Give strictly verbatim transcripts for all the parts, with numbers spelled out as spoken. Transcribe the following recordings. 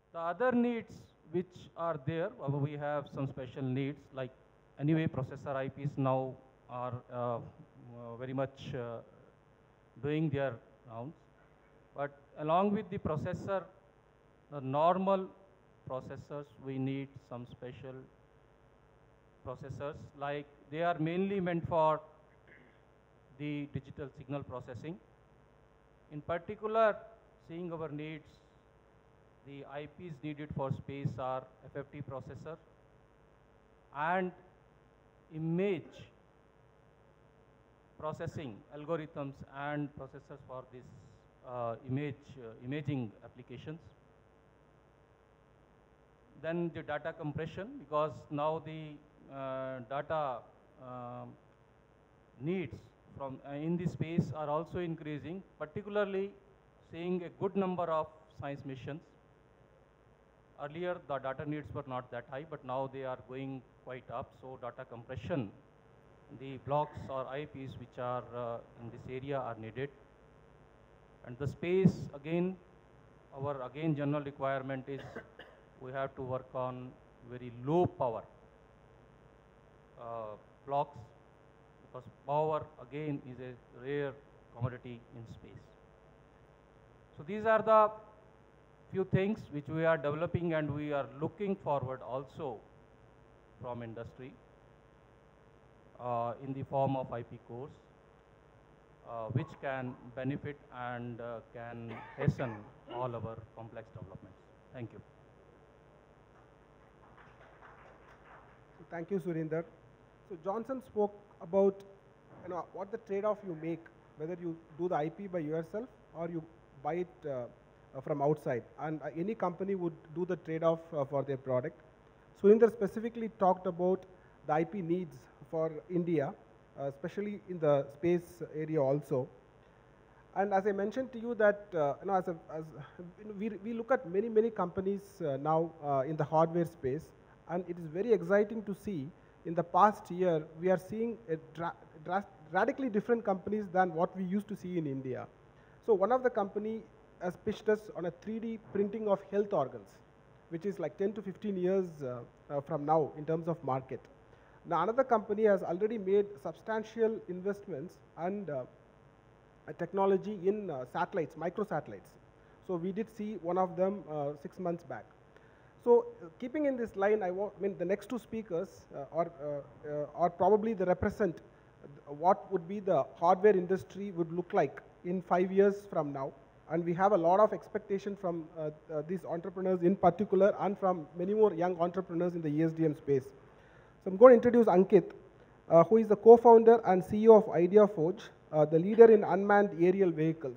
The other needs which are there, uh, we have some special needs like anyway processor I Ps now are uh, uh, very much uh, doing their rounds. But along with the processor, the normal processors, we need some special processors like they are mainly meant for the digital signal processing. In particular, seeing our needs, the I Ps needed for space are F F T processor and image processing algorithms and processors for this uh, image uh, imaging applications. Then the data compression, because now the uh, data um needs from uh, in the space are also increasing, particularly seeing a good number of science missions. Earlier, the data needs were not that high, but now they are going quite up. So data compression, the blocks or I Ps which are uh, in this area are needed. And the space, again, our again general requirement is we have to work on very low power uh, blocks, because power again is a rare commodity in space. So these are the few things which we are developing and we are looking forward also from industry uh, in the form of I P cores, uh, which can benefit and uh, can hasten all our complex developments. Thank you. So thank you, Surinder. So Johnson spoke about you know, what the trade-off you make, whether you do the I P by yourself or you buy it uh, uh, from outside. And uh, any company would do the trade-off uh, for their product. Surinder specifically talked about the I P needs for India, uh, especially in the space area also. And as I mentioned to you that, uh, you know, as, a, as you know, we, we look at many, many companies uh, now uh, in the hardware space, and it is very exciting to see in the past year, we are seeing a dra dra radically different companies than what we used to see in India. So one of the company has pitched us on a three D printing of health organs, which is like ten to fifteen years uh, uh, from now in terms of market. Now another company has already made substantial investments and uh, technology in uh, satellites, microsatellites. So we did see one of them uh, six months back. So uh, keeping in this line, I, I mean the next two speakers uh, are, uh, uh, are probably the represent uh, what would be the hardware industry would look like in five years from now. And we have a lot of expectation from uh, uh, these entrepreneurs in particular and from many more young entrepreneurs in the E S D M space. So I'm going to introduce Ankit, uh, who is the co-founder and C E O of IdeaForge, uh, the leader in unmanned aerial vehicles,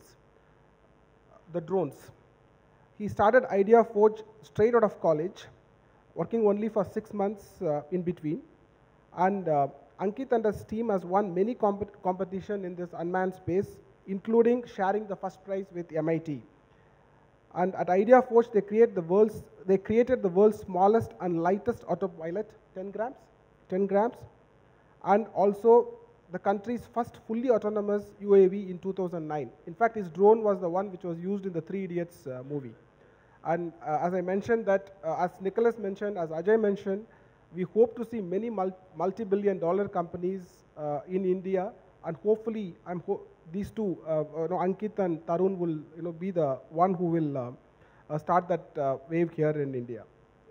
the drones. He started IdeaForge straight out of college, working only for six months uh, in between. And uh, Ankit and his team has won many comp competition in this unmanned space, including sharing the first prize with M I T. And at IdeaForge, they create the world's, they created the world's smallest and lightest autopilot, ten grams, ten grams, and also the country's first fully autonomous U A V in two thousand nine. In fact, his drone was the one which was used in the Three Idiots uh, movie. And uh, as I mentioned that, uh, as Nicholas mentioned, as Ajay mentioned, we hope to see many mul multi-billion dollar companies uh, in India, and hopefully, I'm ho these two, uh, you know, Ankit and Tarun will, you know, be the one who will uh, uh, start that uh, wave here in India.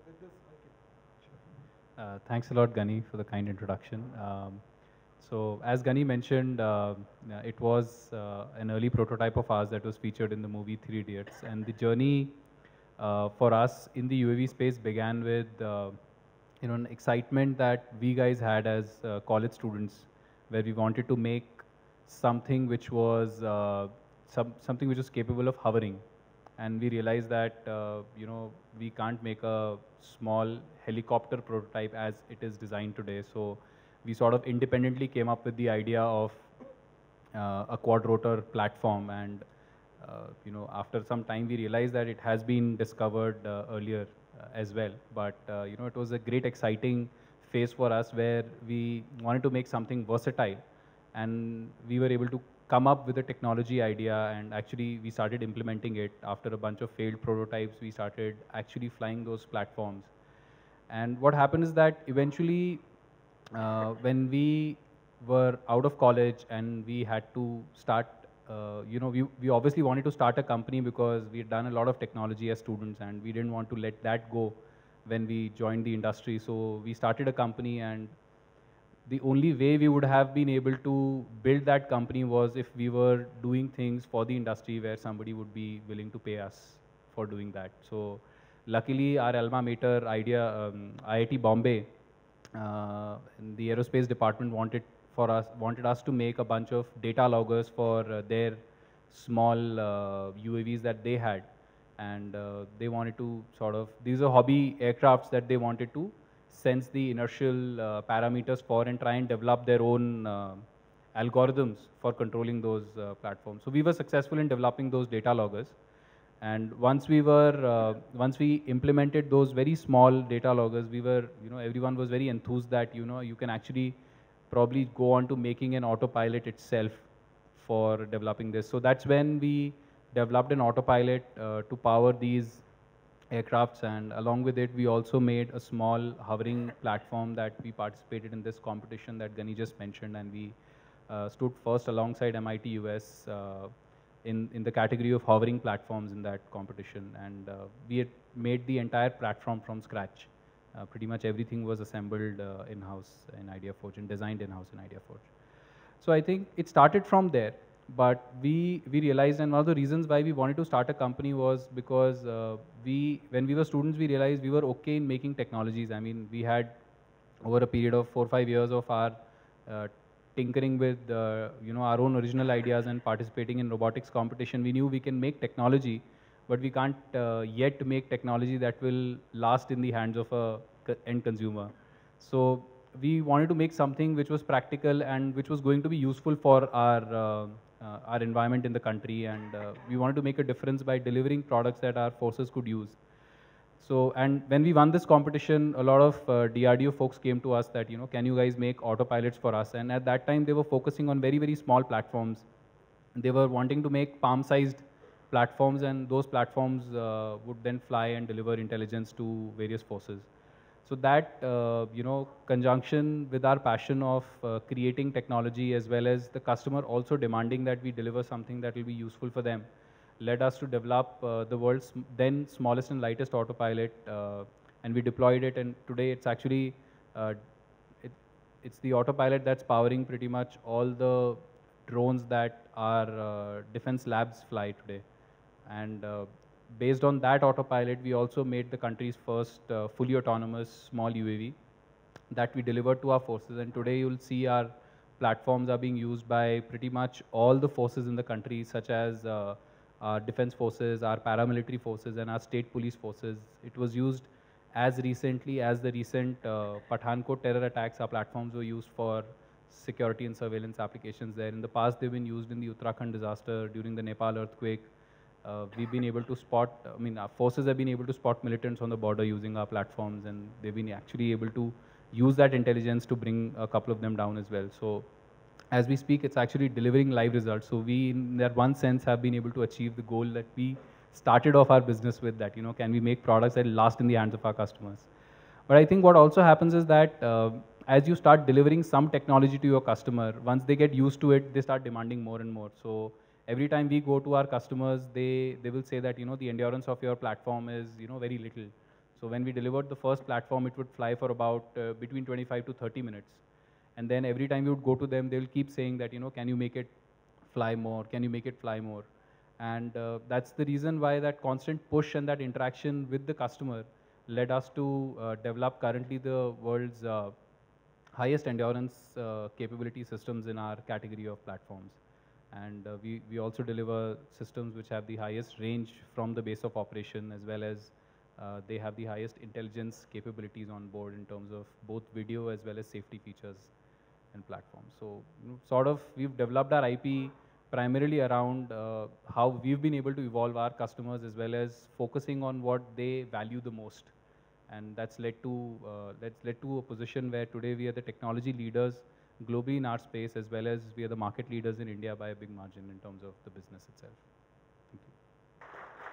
Uh, thanks a lot, Gani, for the kind introduction. Um, so, as Gani mentioned, uh, it was uh, an early prototype of ours that was featured in the movie Three Idiots, and the journey uh, for us in the U A V space began with uh, you know, an excitement that we guys had as uh, college students, where we wanted to make something which was uh, some, something which was capable of hovering. And we realized that uh, you know, we can't make a small helicopter prototype as it is designed today. So we sort of independently came up with the idea of uh, a quad rotor platform, and uh, you know, after some time we realized that it has been discovered uh, earlier uh, as well. But uh, you know, it was a great exciting phase for us where we wanted to make something versatile, and we were able to come up with a technology idea, and actually we started implementing it. After a bunch of failed prototypes, we started actually flying those platforms. And what happened is that eventually, uh, when we were out of college and we had to start, uh, you know, we, we obviously wanted to start a company because we had done a lot of technology as students, and we didn't want to let that go when we joined the industry. So we started a company, and the only way we would have been able to build that company was if we were doing things for the industry where somebody would be willing to pay us for doing that. So luckily, our alma mater idea, um, I I T Bombay, uh, the aerospace department wanted for us wanted us to make a bunch of data loggers for uh, their small uh, U A Vs that they had, and uh, they wanted to sort of, these are hobby aircrafts that they wanted to sense the inertial uh, parameters for and try and develop their own uh, algorithms for controlling those uh, platforms. So we were successful in developing those data loggers. And once we were, uh, once we implemented those very small data loggers, we were, you know, everyone was very enthused that, you know, you can actually probably go on to making an autopilot itself for developing this. So that's when we developed an autopilot uh, to power these aircrafts, and along with it, we also made a small hovering platform that we participated in this competition that Gani just mentioned, and we uh, stood first alongside M I T U S uh, in, in the category of hovering platforms in that competition. And uh, we had made the entire platform from scratch. Uh, pretty much everything was assembled uh, in-house in IdeaForge and designed in-house in IdeaForge. So I think it started from there. But we, we realized, and one of the reasons why we wanted to start a company was because uh, we, when we were students, we realized we were okay in making technologies. I mean, we had, over a period of four or five years of our uh, tinkering with, uh, you know, our own original ideas and participating in robotics competition, we knew we can make technology, but we can't uh, yet make technology that will last in the hands of a co- end consumer. So we wanted to make something which was practical and which was going to be useful for our uh, uh, our environment in the country, and uh, we wanted to make a difference by delivering products that our forces could use. So, and when we won this competition, a lot of uh, D R D O folks came to us that, you know, can you guys make autopilots for us? And at that time, they were focusing on very, very small platforms. They were wanting to make palm-sized platforms, and those platforms uh, would then fly and deliver intelligence to various forces. So that, uh, you know, conjunction with our passion of uh, creating technology, as well as the customer also demanding that we deliver something that will be useful for them, led us to develop uh, the world's sm- then smallest and lightest autopilot, uh, and we deployed it. And today it's actually, uh, it, it's the autopilot that's powering pretty much all the drones that our uh, defense labs fly today. And uh, based on that autopilot, we also made the country's first uh, fully autonomous small U A V that we delivered to our forces. And today you'll see our platforms are being used by pretty much all the forces in the country, such as uh, our defense forces, our paramilitary forces, and our state police forces. It was used as recently as the recent uh, Pathankot terror attacks. Our platforms were used for security and surveillance applications there. In the past, they've been used in the Uttarakhand disaster, during the Nepal earthquake. Uh, we've been able to spot, I mean, our forces have been able to spot militants on the border using our platforms, and they've been actually able to use that intelligence to bring a couple of them down as well. So as we speak, it's actually delivering live results. So we, in that one sense, have been able to achieve the goal that we started off our business with, that, you know, can we make products that last in the hands of our customers? But I think what also happens is that uh, as you start delivering some technology to your customer, once they get used to it, they start demanding more and more. So every time we go to our customers, they, they will say that, you know, the endurance of your platform is, you know, very little. So when we delivered the first platform, it would fly for about uh, between twenty-five to thirty minutes. And then every time we would go to them, they will keep saying that, you know, can you make it fly more? Can you make it fly more? And uh, that's the reason why that constant push and that interaction with the customer led us to uh, develop currently the world's uh, highest endurance uh, capability systems in our category of platforms. And uh, we, we also deliver systems which have the highest range from the base of operation, as well as uh, they have the highest intelligence capabilities on board in terms of both video as well as safety features and platforms. So, you know, sort of, we've developed our I P primarily around uh, how we've been able to evolve our customers, as well as focusing on what they value the most. And that's led to uh, that's led to a position where today we are the technology leaders globally in our space, as well as we are the market leaders in India by a big margin in terms of the business itself. Thank you.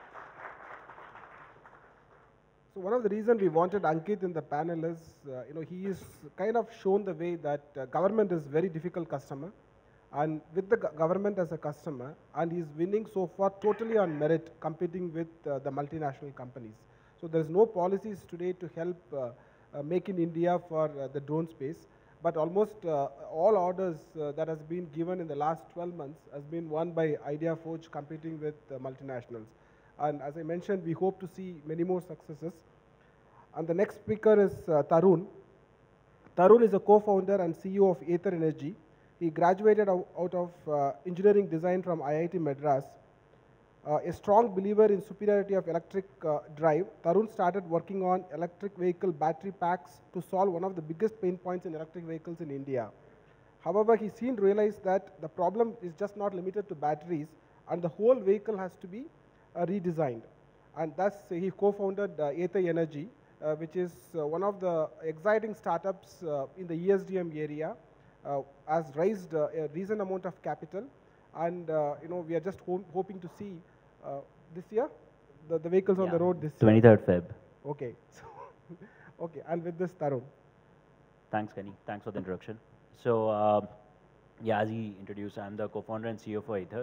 So one of the reasons we wanted Ankit in the panel is, uh, you know, he is kind of shown the way that uh, government is very difficult customer, and with the go- government as a customer, and he's winning so far totally on merit, competing with uh, the multinational companies. So there's no policies today to help uh, uh, make in India for uh, the drone space, but almost uh, all orders uh, that has been given in the last twelve months has been won by IdeaForge competing with uh, multinationals. And as I mentioned, we hope to see many more successes. And the next speaker is uh, Tarun. Tarun is a co-founder and C E O of Aether Energy. He graduated out, out of uh, engineering design from I I T Madras. Uh, a strong believer in superiority of electric uh, drive, Tarun started working on electric vehicle battery packs to solve one of the biggest pain points in electric vehicles in India. However, he soon realized that the problem is just not limited to batteries, and the whole vehicle has to be uh, redesigned. And thus, he co-founded uh, Aether Energy, uh, which is uh, one of the exciting startups uh, in the E S D M area, uh, has raised uh, a recent amount of capital, and uh, you know we are just ho hoping to see uh, this year the, the vehicles yeah. on the road this twenty-third Feb. Okay, so okay, and with this, Tarun. Thanks, Kenny. Thanks for the introduction. So, uh, yeah, as he introduced, I'm the co-founder and C E O for Aether.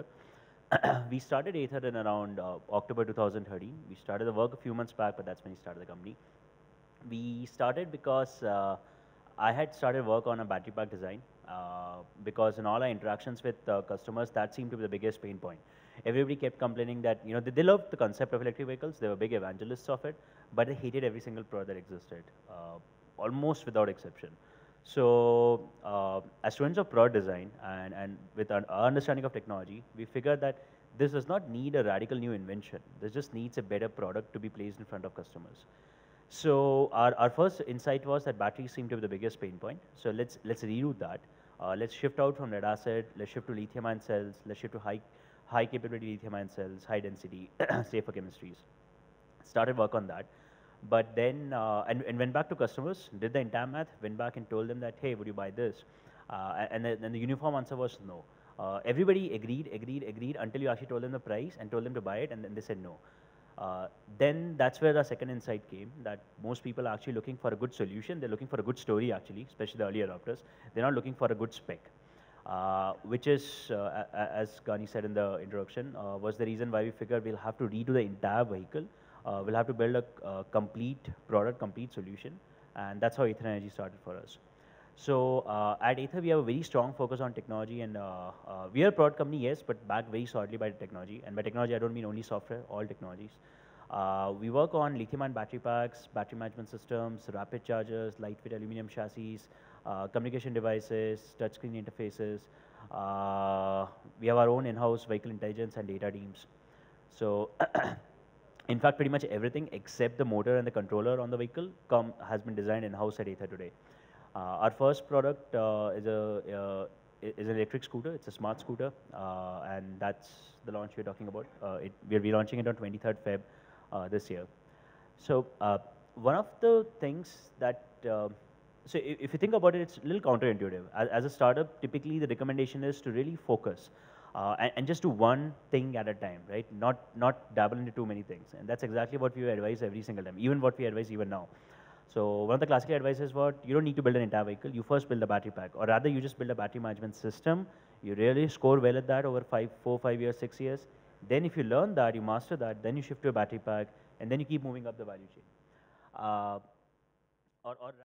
We started Aether in around uh, October two thousand thirteen. We started the work a few months back, but that's when we started the company. We started because uh, I had started work on a battery pack design uh, because in all our interactions with uh, customers, that seemed to be the biggest pain point. Everybody kept complaining that, you know, they, they loved the concept of electric vehicles. They were big evangelists of it, but they hated every single product that existed, uh, almost without exception. So, uh, as students of product design and, and with our, our understanding of technology, we figured that this does not need a radical new invention. This just needs a better product to be placed in front of customers. So our, our first insight was that batteries seem to be the biggest pain point. So let's let's reroute that. Uh, let's shift out from lead acid. Let's shift to lithium-ion cells. Let's shift to high high capability lithium-ion cells, high density, safer chemistries. Started work on that, but then uh, and, and went back to customers, did the entire math, went back and told them that, hey, would you buy this? Uh, and then and the uniform answer was no. Uh, everybody agreed, agreed, agreed until you actually told them the price and told them to buy it, and then they said no. Uh, then that's where the second insight came, that most people are actually looking for a good solution. They're looking for a good story, actually, especially the early adopters. They're not looking for a good spec, uh, which is, uh, as Gani said in the introduction, uh, was the reason why we figured we'll have to redo the entire vehicle. Uh, we'll have to build a uh, complete product, complete solution, and that's how Aether Energy started for us. So uh, at Aether, we have a very strong focus on technology, and uh, uh, we are a product company, yes, but backed very solidly by technology. And by technology, I don't mean only software, all technologies. Uh, we work on lithium-ion battery packs, battery management systems, rapid chargers, lightweight aluminum chassis, uh, communication devices, touchscreen interfaces. Uh, we have our own in-house vehicle intelligence and data teams. So in fact, pretty much everything except the motor and the controller on the vehicle come, has been designed in-house at Aether today. Uh, our first product uh, is a uh, is an electric scooter. It's a smart scooter, uh, and that's the launch we're talking about. Uh, it, we're relaunching it on twenty-third Feb uh, this year. So uh, one of the things that uh, so if, if you think about it, it's a little counterintuitive. As, as a startup, typically the recommendation is to really focus uh, and, and just do one thing at a time, right? Not not dabble into too many things, and that's exactly what we advise every single time. Even what we advise even now. So one of the classical advices was, you don't need to build an entire vehicle, you first build a battery pack, or rather you just build a battery management system, you really score well at that over five, four, five years, six years. Then if you learn that, you master that, then you shift to a battery pack, and then you keep moving up the value chain. Uh, or, or